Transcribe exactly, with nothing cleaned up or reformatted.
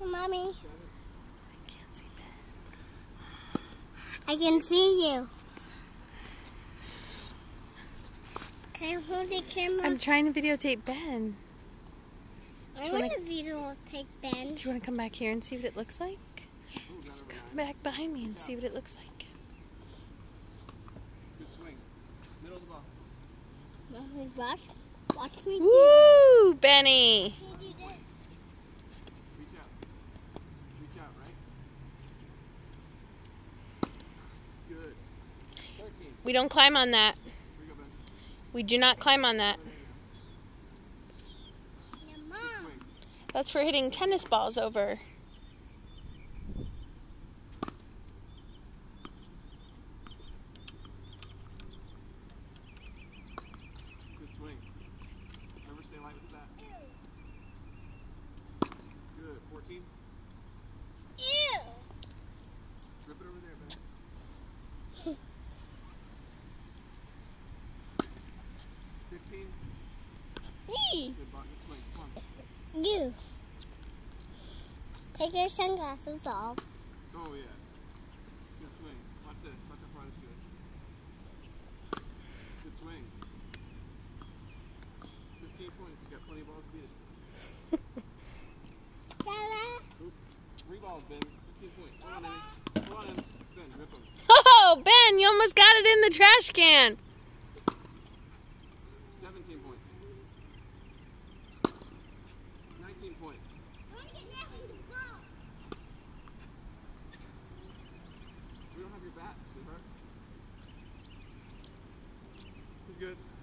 Mommy. I can't see Ben. I can see you. Can I hold the camera? I'm trying to videotape Ben. I Do you want wanna- to videotape Ben. Do you want to come back here and see what it looks like? Come back behind me and see what it looks like. Good swing. Middle of the ball. Mommy, watch, watch me do Woo, Benny! this. Can you do this? Reach out. Reach out, right? Good. thirteen. We don't climb on that. Here you go, Ben. We do not climb on that. Yeah, Good Mom. swing. That's for hitting tennis balls over. Good swing. Remember, stay light with that. Good. fourteen. Ew. Rip it over there, Ben. fifteen. Ew. Good ball. Good swing. Come on. You. Take your sunglasses off. Oh, yeah. Good swing. Watch this. Watch how far this goes. Good swing. fifteen points. You got plenty of balls to beat it. Sarah. Oop. Three balls, Ben. fifteen points. Hold on, Emmy. Hold on, Emmy. Ben, rip them. Oh, Ben, you almost got it in the trash can. seventeen points. nineteen points. We don't have your bat, sweetheart. He's good.